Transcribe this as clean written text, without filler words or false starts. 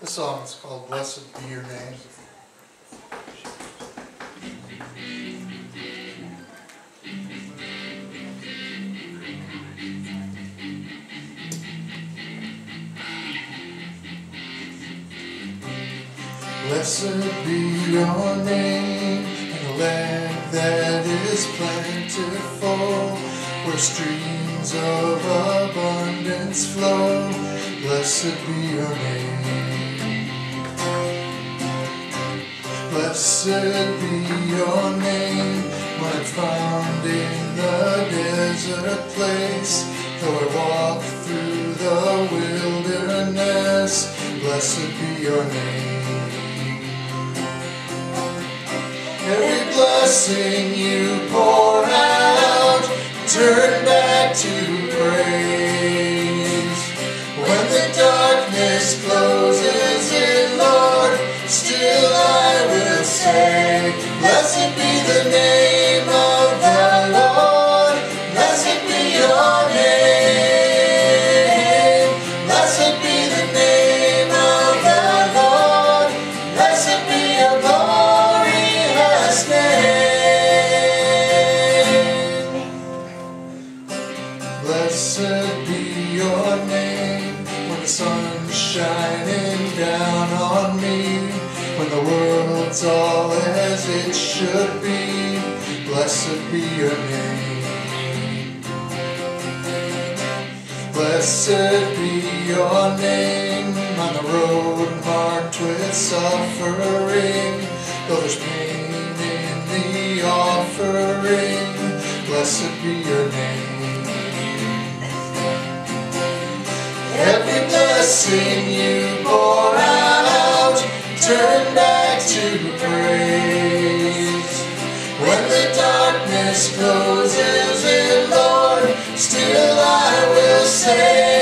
song is called Blessed Be Your Name. Blessed be your name in a land that is plentiful, where streams of abundance flow. Blessed be your name. Blessed be your name when I'm found in the desert place, though I walk through the wilderness. Blessed be your name. Every blessing you pour out, turn back to praise. When the darkness closes in, Lord, still I will say, blessed be the name of the Lord. Blessed be your name. Blessed be the name of the Lord. Blessed be your glorious name. Blessed be your name when the sun's shining down on me, when the world's all as it should be. Blessed be your name. Blessed be your name on the road marked with suffering, though there's pain in the offering. Blessed be your name. Every blessing you pour out, turn back to praise. When the darkness closes in, Lord, still I will say,